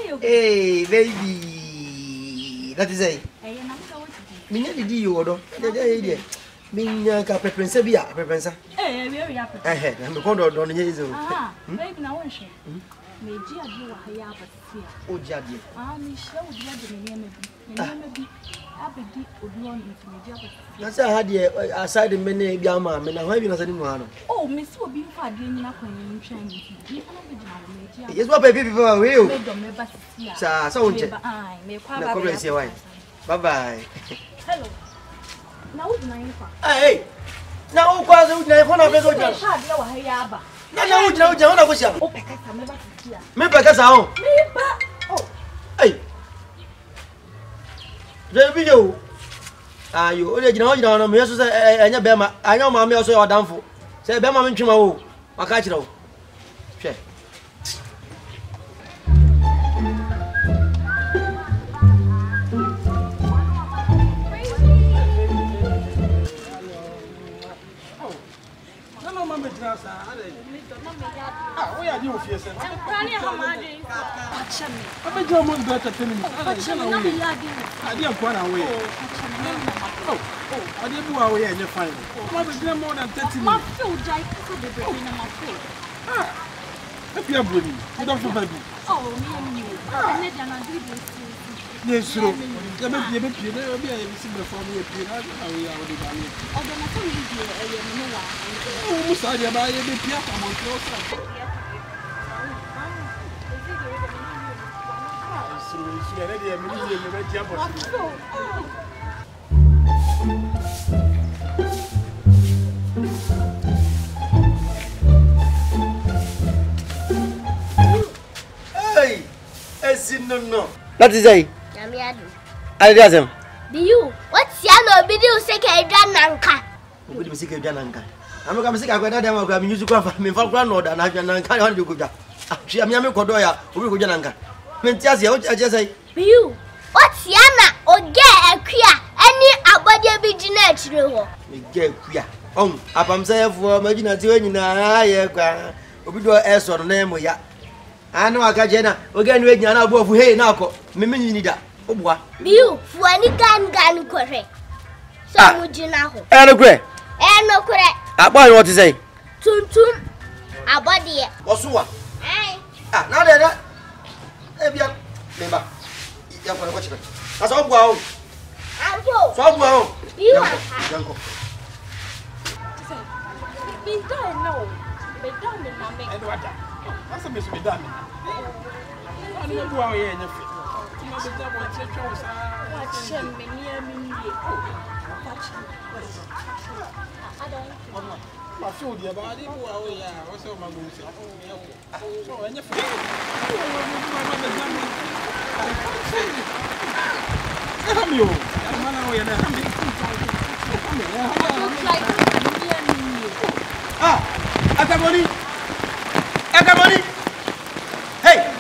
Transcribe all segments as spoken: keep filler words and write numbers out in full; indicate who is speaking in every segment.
Speaker 1: Hey, baby. That is a. Minya did you order? Minya preference be a preference. Eh, very happy. Eh, I'm a condo on the ah, baby, now one share. May dear do a high up here. Oh, Jaddy. Ah, Miss Show, Jaddy, maybe. Happy would want me to me. That's a had aside the many Yama, and I'm having as anyone. Oh, Miss will be far doing nothing in Chinese. Yes, what baby people will. Sir, so I may progress your wife. Bye bye. Hello. Now, hey, now, what's the name of the Yaba? No, no, no, no, no, no, maybe because I own. Oh, hey. BEYOU. Ah, you already know you don't know. I know Bema. I know Mammy also are down for. Say Bema in Chimo. I catch it all. Check. Ah, where are you with yourself? I'm planning how much. I bet your mom better tell me. I didn't go away. Oh, oh, I didn't go away and you find it. I'm more than thirty minutes. My food, I could be bringing in my food. Ah, if you are bleeding, I don't feel bad. Oh, me, I need an agreement. Yes, sir. You may be able to be able to see the family appear. I will be done. Oh, then I told you, I am no one. Oh, sorry, I am a piano. I'm close. Hey, I no no. That is a. I does him. BEYOU, what's your BEYOU say? Nanka. We will see Nanka. I'm not going to say I got them. I'm used to go from me for grandmother and I can't do good. She am Yami Kodoya, who will go Jananka. I just say, BEYOU, what's Yana or get a queer any about your business? We get queer. Oh, I'm saying for Magina doing in a higher we do a sort of name. I know I got Jenna. We're getting ready now. Both hey now, Mimmy need that. BEYOU, for any gun gun correct. So would you know? And a great. And no correct. I buy what to say. Tun tun. A body. What's what? Ah, now that. Ebian, member. You have to watch it. That's all. Wow. Uncle. So wow. You are uncle. Be done, no. Be done, no. Edward. That's a miss be done. I don't go away in your feet. You know the double check. Watch him near me. Watch him. I don't. My food, your body, what's all my boots? So, when you feel you, ah, Akamoni, Akamoni, hey,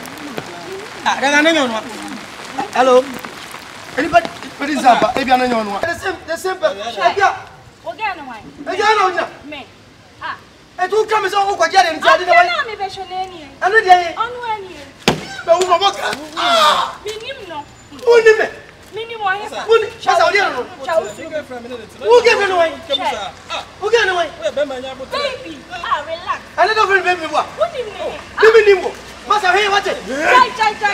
Speaker 1: hello, anybody, what is up? If you're not one, the same, the same, again, me. And who comes over what you're in? I don't know. On one year. But who walk? Ah, minimum. Who did it? Minimum. Who gave it away? Who gave it away? Baby, ah, relax. I don't know baby what. What do you mean? Baby, Nimbo. Must I hear what it? Jai, Jai, Jai.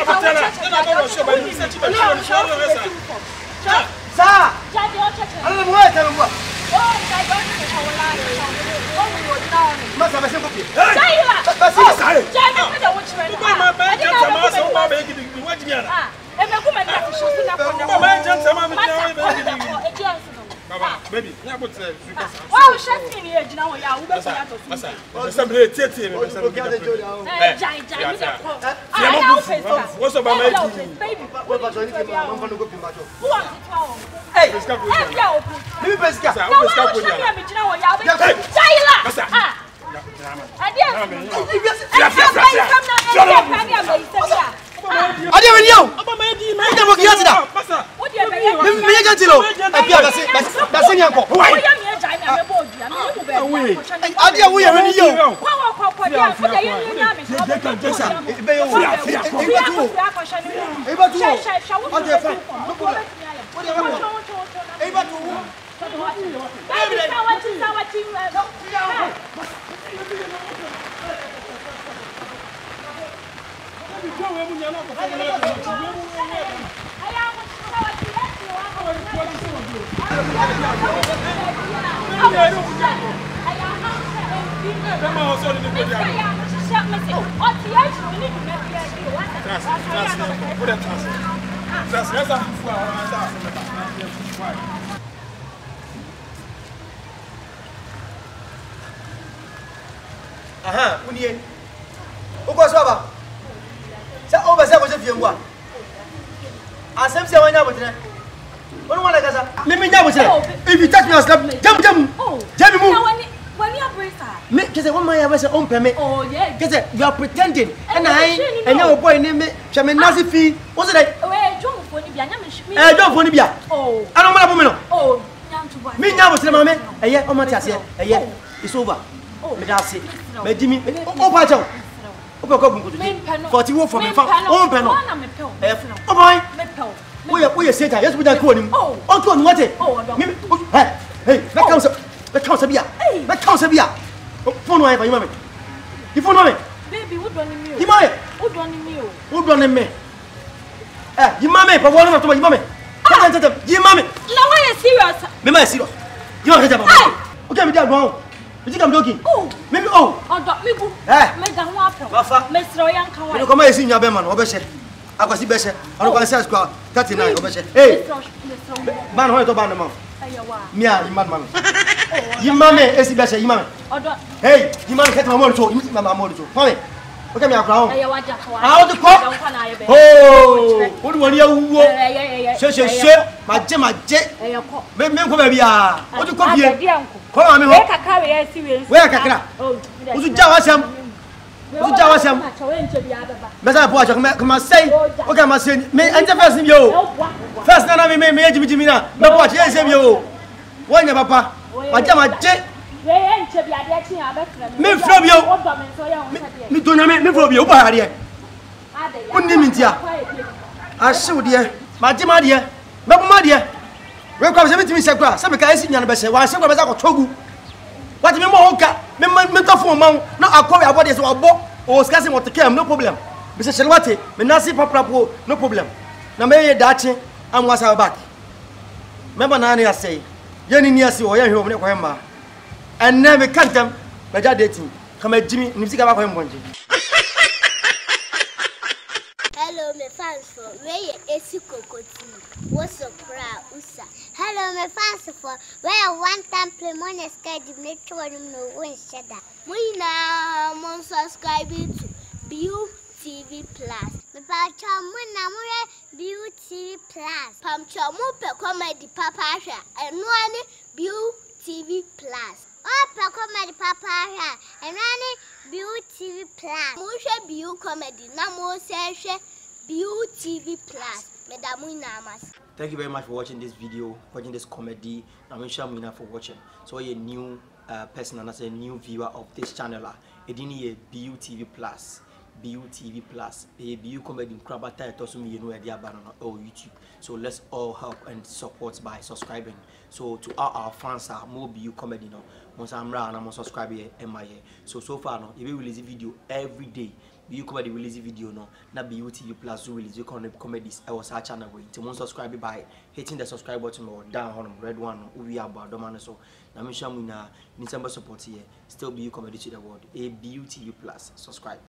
Speaker 1: Sir, I don't know where to go. Oh, I don't know. Must have a simple thing. That's it. Jai, baby, yeah, but oh, shut in here, now. Yeah, we better not. Somebody take him. Jai, Jai, what's about my baby? What about you? I'm going to go to my job. Who wants to hey, let's go. Let me best get. Let's go with you. Jai, ah. I didn't know. I never get it up. What do you mean? Me get it up. I feel that's it. That's it. Why? I didn't we are in you. Aha, uniye. Uko swaba. Sa oba sa ko se fiengwa. Asem se wanya botre. Onu wana kasa. Me me nya botre. If you touch me as jam jam. Jam mu.
Speaker 2: When you are breaker.
Speaker 1: Me kese one man ya be se on peme.
Speaker 2: Oh yeah.
Speaker 1: Kese you are pretending. And I and your boy name me hwe me nazi fi. What's that?
Speaker 2: Eh, John for ni bia nya me.
Speaker 1: Eh, John for ni bia.
Speaker 2: Oh.
Speaker 1: Ano mala bo me no.
Speaker 2: Oh, nyam to boy.
Speaker 1: Me nya botre ma me. Eh, o ma ti ase. Eh, it's over. Me da se. Me di mi. O pa cha. O pe ko gun ko today. forty wo for me fa. O pe no. Eh, o boy.
Speaker 2: Me pe.
Speaker 1: Wo ye wo ye seta. Yes we da ko ni. O to ni wate. Me hey, hey, me come so. Me come so bia. Me come so bia. Phone wa fa yima me. You phone wa me.
Speaker 2: Baby, who done me?
Speaker 1: Yima me.
Speaker 2: Who done me?
Speaker 1: Who done me? Eh, yima me. Pa wo na to yima me. Come on, tete. Yima me.
Speaker 2: Now why you serious?
Speaker 1: Me ma serious. Yima me jaba. Okay, me dey go. You think I'm joking?
Speaker 2: Oh,
Speaker 1: me me oh.
Speaker 2: Oh, me bu.
Speaker 1: Eh.
Speaker 2: Me da ho apel.
Speaker 1: Wafa.
Speaker 2: Me sro yan kan wa.
Speaker 1: Me ko ma yesi nya be ma no obehye. Akwasi behye. Ono kwa sales kwa thirty-nine obehye. Hey. Man ho to ban no ma.
Speaker 2: Ayawa.
Speaker 1: Me a yima man. Yima me esi behye yima me.
Speaker 2: Odo.
Speaker 1: Hey, yima me ket ma mo to. Yima ma mo to. Come okay me akra ho.
Speaker 2: Ayawa ja kwa.
Speaker 1: Ah, o to ko. Oh. O du woni awuwo. Se se se. Ma je ma je.
Speaker 2: Ayako.
Speaker 1: Me me ko ba bia. O to ko bie. Come on, me ho.
Speaker 2: We kakra we esi we.
Speaker 1: We kakra. Oh. Usu ja wasam. Usu ja wasam. Mesa po acho come say. Okay, ma say me enter first me yo. First na na me me jimi jimi na. Me po acho ese me yo. Wonya papa. Ma ja ma je.
Speaker 2: We enche bia de chin abefra me.
Speaker 1: Me from yo. Me do na me me from yo ba de. Undi mintia. Ahyew de. Ma je ma de. Me bo ma de. We kwa se metimi se kwa se me ka esi nya no be se wa se kwa be za ko togu what me mo honka me me to fo ma na akọ we abode se wa bo o ska se mo te kem no problem be se shele wate me na si paprapo no problem na me ye dache am wasa back me ba na na say ye ni ni ase o ye hwe o ne kwa ma and na me kantem be ja dating kama jimi ni sika ba kwa mbonje.
Speaker 3: Hello, my fans for where is KokoTii? What's up, crowd? Usa. Hello, my fans for where one time play money sky the metro and no one shut up. We now mon subscribe to BEYOU T V Plus. Me pa chamu na mo BEYOU T V Plus. Pam chamu pe comedy papa sha. Eno ani BEYOU T V Plus. Oh, pe comedy papa sha. Eno ani BEYOU T V Plus. Mo hwe BEYOU comedy na mo se hwe BEYOU T V Plus.
Speaker 1: Thank you very much for watching this video, watching this comedy. I'm sure Mina for watching. So you're a new uh, person and as a new viewer of this channel. It didn't BEYOU T V Plus. BEYOU T V Plus. A BEYOU comedy crabata it also me you know idea about on YouTube. So let's all help and support by subscribing. So to all our fans are more BEYOU comedy now. Once I'm around, I'm subscribe here and my here. So so far now, if we release a video every day. BEYOU comedy release video no na BEYOU T V Plus release you can comedies I was our channel going to one subscribe by hitting the subscribe button or down on red one we are about the so na me sure we na need some support here still BEYOU comedy to the world a BEYOU T V Plus subscribe.